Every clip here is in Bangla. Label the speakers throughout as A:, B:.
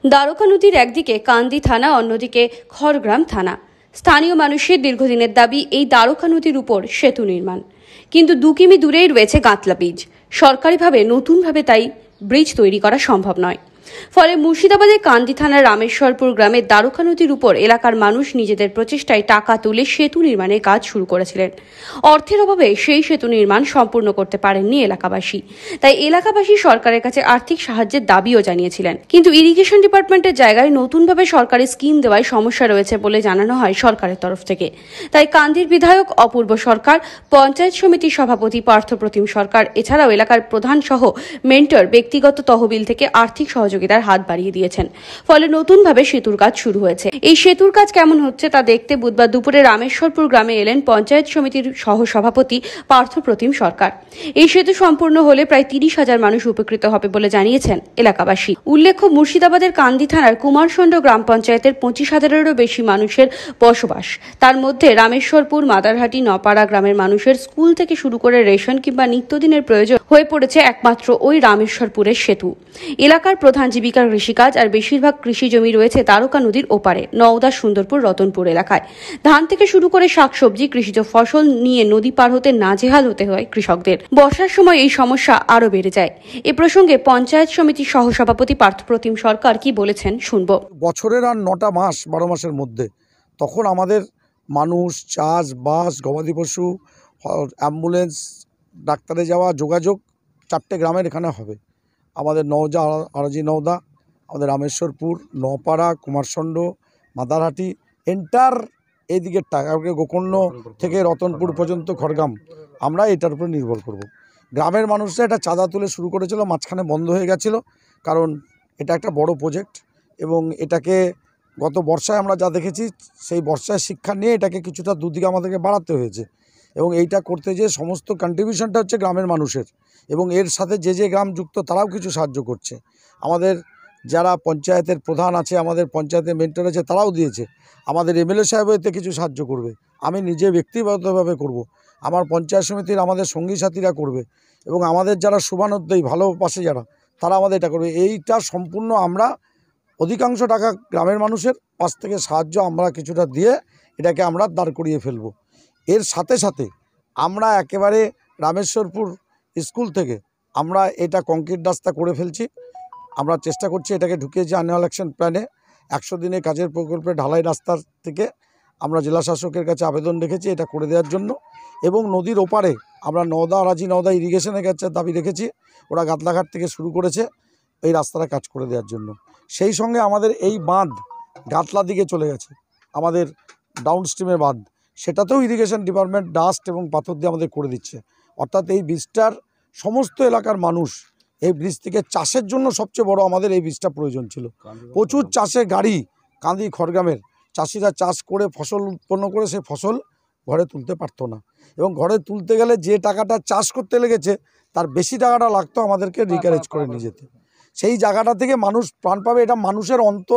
A: দ্বারকা নদীর একদিকে কান্দি থানা, অন্যদিকে খড়গ্রাম থানা। স্থানীয় মানুষের দীর্ঘদিনের দাবি এই দ্বারকা নদীর উপর সেতু নির্মাণ, কিন্তু 2 কিমি দূরেই রয়েছে গাঁতলা ব্রিজ। সরকারিভাবে নতুনভাবে তাই ব্রিজ তৈরি করা সম্ভব নয়। ফলে মুর্শিদাবাদের কান্দি থানার রামেশ্বরপুর গ্রামের দ্বারকা নদীর উপর এলাকার মানুষ নিজেদের প্রচেষ্টায় টাকা তুলে সেতু নির্মাণের কাজ শুরু করেছিলেন। অর্থের অভাবে সেই সেতু নির্মাণ সম্পূর্ণ করতে পারেননি এলাকাবাসী। তাই এলাকাবাসী সরকারের কাছে আর্থিক সাহায্যের দাবিও জানিয়েছিলেন, কিন্তু ইরিগেশন ডিপার্টমেন্টের জায়গায় নতুনভাবে সরকারি স্কিম দেওয়ায় সমস্যা রয়েছে বলে জানানো হয় সরকারের তরফ থেকে। তাই কান্দির বিধায়ক অপূর্ব সরকার, পঞ্চায়েত সমিতির সভাপতি পার্থপ্রতিম সরকার এছাড়াও এলাকার প্রধান সহ মেন্টর ব্যক্তিগত তহবিল থেকে আর্থিক সহযোগিতার হাত বাড়িয়ে দিয়েছেন। ফলে নতুনভাবে সেতুর কাজ শুরু হয়েছে। এই সেতুর কাজ কেমন হচ্ছে তা দেখতে বুধবার দুপুরে রামেশ্বরপুর গ্রামে এলেন পঞ্চায়েত সমিতির সহ সভাপতি পার্থপ্রতিম সরকার। এই সেতু সম্পূর্ণ হলে প্রায় 30,000 মানুষ উপকৃত হবে বলে জানিয়েছেন এলাকাবাসী। উল্লেখ্য, মুর্শিদাবাদের কান্দি থানার কুমারসন্ড গ্রাম পঞ্চায়েতের 25,000-এরও বেশি মানুষের বসবাস। তার মধ্যে রামেশ্বরপুর, মাদারহাটি, নপাড়া গ্রামের মানুষের স্কুল থেকে শুরু করে রেশন কিংবা নিত্যদিনের প্রয়োজন হয়ে পড়েছে একমাত্র ওই রামেশ্বরপুরের সেতু। এলাকার প্রধান জীবিকা কৃষিকাজ, আর বেশিরভাগ কৃষি জমি রয়েছে দ্বারকা নদীর ওপারে নওদা, সুন্দরপুর, রতনপুর এলাকায়। ধান থেকে শুরু করে শাকসবজি, কৃষিজ ফসল নিয়ে নদী পার হতে নাজেহাল হতে হয় কৃষকদের। বর্ষার সময় এই সমস্যা আরও বেড়ে যায়। এ প্রসঙ্গে পঞ্চায়েত সমিতির সহসভাপতি পার্থপ্রতিম সরকার কি বলেছেন শুনব।
B: বছরের আর 9টা মাস 12 মাসের মধ্যে তখন আমাদের মানুষ, চাষবাস, গবাদি পশু, অ্যাম্বুলেন্স, ডাক্তারে যাওয়া, যোগাযোগ 4টে গ্রামের এখানে হবে। আমাদের নওজা, আরাজি নওদা, আমাদের রামেশ্বরপুর, নপাড়া, কুমারসন্ড, মাদারহাটি, এন্টার এইদিকে গোকর্ণ থেকে রতনপুর পর্যন্ত খড়গ্রাম, আমরা এটার উপর নির্ভর করব। গ্রামের মানুষরা এটা চাঁদা তুলে শুরু করেছিল, মাঝখানে বন্ধ হয়ে গেছিলো, কারণ এটা একটা বড় প্রজেক্ট এবং এটাকে গত বর্ষায় আমরা যা দেখেছি সেই বর্ষায় শিক্ষা নিয়ে এটাকে কিছুটা দুদিকে আমাদেরকে বাড়াতে হয়েছে। এবং এইটা করতে যে সমস্ত কন্ট্রিবিউশনটা হচ্ছে গ্রামের মানুষের, এবং এর সাথে যে গ্রাম যুক্ত তারাও কিছু সাহায্য করছে। আমাদের যারা পঞ্চায়েতের প্রধান আছে, আমাদের পঞ্চায়েতের মেন্টর আছে, তারাও দিয়েছে। আমাদের এমএলএ সাহেব এতে কিছু সাহায্য করবে, আমি নিজে ব্যক্তিগতভাবে করব, আমার পঞ্চায়েত সমিতির আমাদের সঙ্গী সাথীরা করবে, এবং আমাদের যারা শুভানুদ্যয়ী ভালোবাসে যারা, তারা আমাদের এটা করবে। এইটা সম্পূর্ণ আমরা অধিকাংশ টাকা গ্রামের মানুষের পাশ থেকে সাহায্য আমরা কিছুটা দিয়ে এটাকে আমরা দাঁড় করিয়ে ফেলব। এর সাথে সাথে আমরা একেবারে রামেশ্বরপুর স্কুল থেকে আমরা এটা কংক্রিট রাস্তা করে ফেলছি। আমরা চেষ্টা করছি এটাকে ঢুকিয়েছি অ্যানুয়াল অ্যাকশন প্ল্যানে। 100 দিনের কাজের প্রকল্পে ঢালাই রাস্তার থেকে আমরা জেলা শাসকের কাছে আবেদন রেখেছি এটা করে দেওয়ার জন্য। এবং নদীর ওপারে আমরা নওদা, আরাজি নওদা ইরিগেশনের কাছে দাবি রেখেছি, ওরা গাতলাঘাট থেকে শুরু করেছে এই রাস্তাটা কাজ করে দেওয়ার জন্য। সেই সঙ্গে আমাদের এই বাঁধ গাতলা দিকে চলে গেছে, আমাদের ডাউনস্ট্রিমের বাঁধ, সেটাতেও ইরিগেশন ডিপার্টমেন্ট ডাস্ট এবং পাথর দিয়ে আমাদের করে দিচ্ছে। অর্থাৎ এই ব্রিজটার সমস্ত এলাকার মানুষ, এই ব্রিজ থেকে চাষের জন্য সবচেয়ে বড় আমাদের এই ব্রিজটা প্রয়োজন ছিল। প্রচুর চাষের গাড়ি কান্দি খড়গ্রামের চাষিরা চাষ করে ফসল উৎপন্ন করে সেই ফসল ঘরে তুলতে পারতো না, এবং ঘরে তুলতে গেলে যে টাকাটা চাষ করতে লেগেছে তার বেশি টাকাটা লাগতো আমাদেরকে রিকারেজ করে নিয়ে যেতে। সেই জায়গাটা থেকে মানুষ প্রাণ পাবে, এটা মানুষের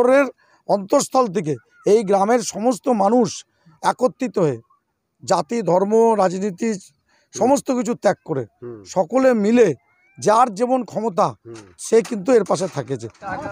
B: অন্তঃস্থল থেকে এই গ্রামের সমস্ত মানুষ একত্রিত হয়ে জাতি, ধর্ম, রাজনীতি সমস্ত কিছু ত্যাগ করে সকলে মিলে যার যেমন ক্ষমতা সে কিন্তু এর পাশে থাকেছে।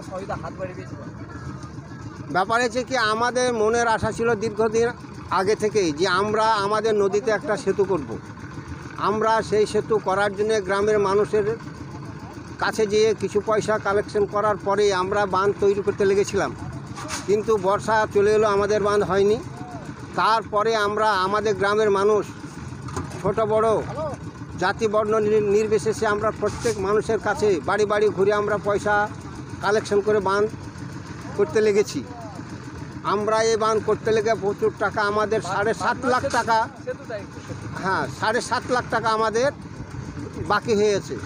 C: ব্যাপার হচ্ছে কি, আমাদের মনের আশা ছিল দীর্ঘদিন আগে থেকেই যে আমরা আমাদের নদীতে একটা সেতু করব। আমরা সেই সেতু করার জন্য গ্রামের মানুষের কাছে যেয়ে কিছু পয়সা কালেকশন করার পরে আমরা বাঁধ তৈরি করতে লেগেছিলাম, কিন্তু বর্ষা চলে এলো, আমাদের বাঁধ হয়নি। তারপরে আমরা আমাদের গ্রামের মানুষ ছোট বড় জাতি বর্ণ নির্বিশেষে আমরা প্রত্যেক মানুষের কাছে বাড়ি বাড়ি ঘুরে আমরা পয়সা কালেকশন করে বাঁধ করতে লেগেছি। আমরা এই বাঁধ করতে লেগে প্রচুর টাকা, আমাদের 7.5 লাখ টাকা, হ্যাঁ 7.5 লাখ টাকা আমাদের বাকি হয়েছে।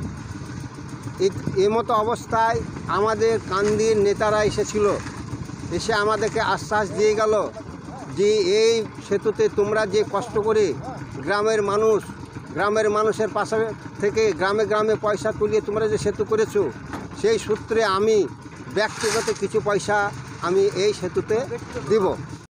C: এই মতো অবস্থায় আমাদের কান্দির নেতারা এসেছিল, এসে আমাদেরকে আশ্বাস দিয়ে গেল যে এই সেতুতে তোমরা যে কষ্ট করে গ্রামের মানুষের পাশে থেকে গ্রামে গ্রামে পয়সা তুলিয়ে তোমরা যে সেতু করেছো, সেই সূত্রে আমি ব্যক্তিগত কিছু পয়সা আমি এই সেতুতে দিব।